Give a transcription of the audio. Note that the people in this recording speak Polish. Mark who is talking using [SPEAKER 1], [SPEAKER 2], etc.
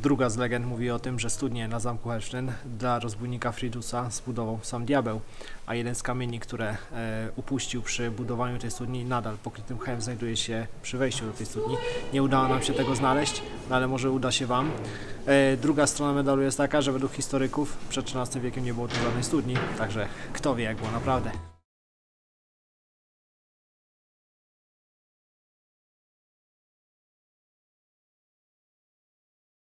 [SPEAKER 1] Druga z legend mówi o tym, że studnię na zamku Helsztyn dla rozbójnika Fridusa zbudował sam diabeł, a jeden z kamieni, które upuścił przy budowaniu tej studni, nadal pokrytym mchem znajduje się przy wejściu do tej studni. Nie udało nam się tego znaleźć, no ale może uda się Wam. Druga strona medalu jest taka, że według historyków przed XIII wiekiem nie było tu żadnej studni, także kto wie, jak było naprawdę.